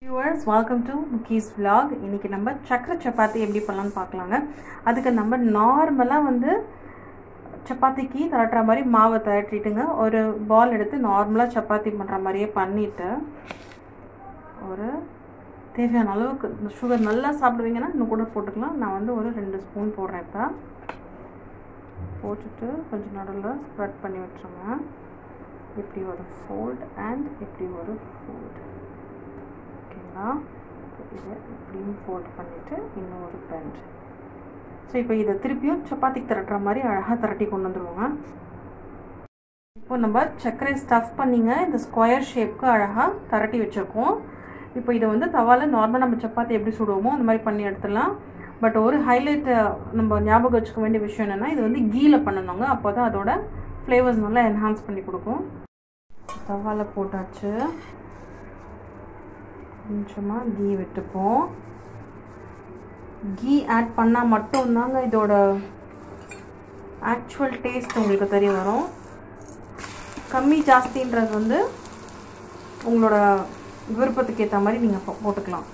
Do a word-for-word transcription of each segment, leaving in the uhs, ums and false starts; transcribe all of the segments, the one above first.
Viewers, welcome to Mukki's vlog. இன்னைக்கு நம்ம சக்கரை சப்பாத்தி எப்படி பண்ணலாம்னு பார்க்கலாங்க. அதுக்கு நம்ம நார்மலா வந்து சப்பாத்திக்கு தரட்டுற மாதிரி மாவை தரட்டிட்டுங்க ஒரு பால் எடுத்து நார்மலா சப்பாத்தி பண்ற மாதிரியே பண்ணிட்டு ஒரு தேவையான அளவுக்கு சுகர் நல்லா சாப்பிடுவீங்கன்னா இன்னும் கூட போட்டுக்கலாம். நான் வந்து ஒரு ரெண்டு ஸ்பூன் போடுறேன். இப்போ போட்டுட்டு கொஞ்சம் நடுவில் ஸ்ப்ரெட் பண்ணி விட்டுருங்க. இப்படி ஒரு ஃபோல்ட் அண்ட் இப்படி ஒரு ஃபோல்ட். ஓகேங்களா, இதை இப்படியும் ஃபோல்ட் பண்ணிவிட்டு இன்னும் ஒரு பெண்ட். ஸோ இப்போ இதை திருப்பியும் சப்பாத்திக்கு திரட்டுற மாதிரி அழகாக திரட்டி கொண்டு வந்துடுவோங்க. இப்போ நம்ம சர்க்கரை ஸ்டஃப் பண்ணிங்க இந்த ஸ்கொயர் ஷேப்க்கு அழகாக திரட்டி வச்சுருக்கோம். இப்போ இதை வந்து தவாவில் நார்மலாக நம்ம சப்பாத்தி எப்படி சுடுவோமோ அந்த மாதிரி பண்ணி எடுத்துடலாம். பட் ஒரு ஹைலைட் நம்ம ஞாபகம் வச்சுக்க வேண்டிய விஷயம் என்னென்னா, இது வந்து கீயில் பண்ணணுங்க. அப்போ தான் அதோட ஃப்ளேவர்ஸ் நல்லா என்ஹான்ஸ் பண்ணி கொடுக்கும். தவாவில் போட்டாச்சு, கொஞ்சமாக கீ விட்டுப்போம். கீ ஆட் பண்ணால் மட்டும்தாங்க இதோட ஆக்சுவல் டேஸ்ட் உங்களுக்கு தெரிய வரும். கம்மி ஜாஸ்தின்றது வந்து உங்களோட விருப்பத்துக்கு ஏற்ற மாதிரி நீங்கள் போட்டுக்கலாம்.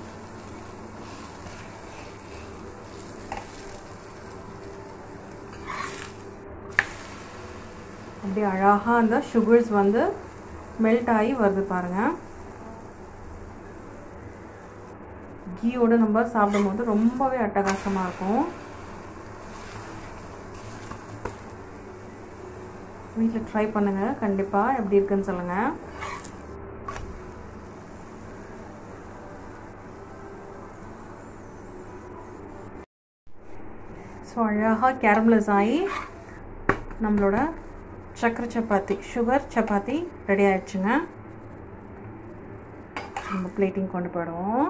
அப்படியே அழகாக அந்த சுகர்ஸ் வந்து மெல்ட் ஆகி வருது பாருங்கள். கீயோடு நம்ம சாப்பிடும்போது ரொம்பவே அட்டகாசமாக இருக்கும். வீட்டில் ட்ரை பண்ணுங்கள், கண்டிப்பாக எப்படி இருக்குன்னு சொல்லுங்கள். ஸோ அழகாக கேரமலைஸ் ஆகி நம்மளோட சக்கரை சப்பாத்தி சுகர் சப்பாத்தி ரெடி ஆயிடுச்சுங்க. நம்ம பிளேட்டிங் கொண்டு போயிடுவோம்.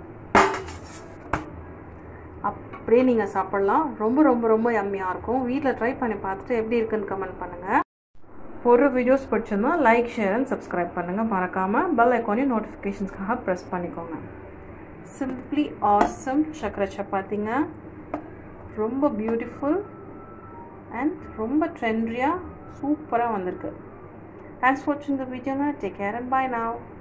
அப்படியே நீங்கள் சாப்பிட்லாம். ரொம்ப ரொம்ப ரொம்ப யம்மியாக இருக்கும். வீட்டில் ட்ரை பண்ணி பார்த்துட்டு எப்படி இருக்குன்னு கமெண்ட் பண்ணுங்கள். ஒரு வீடியோஸ் பிடிச்சிருந்தா லைக் ஷேர் அண்ட் சப்ஸ்கிரைப் பண்ணுங்கள். மறக்காமல் பெல் ஐக்கானையும் நோட்டிஃபிகேஷன்ஸ்க்காக ப்ரெஸ் பண்ணிக்கோங்க. சிம்பிளி ஆசம் சக்கரை சப்பாத்திங்க. ரொம்ப பியூட்டிஃபுல் அண்ட் ரொம்ப ட்ரெண்டியாக சூப்பராக வந்திருக்கு. தேங்க்ஸ் ஃபார் வாட்சிங் த வீடியோங்க. Take care and bye now.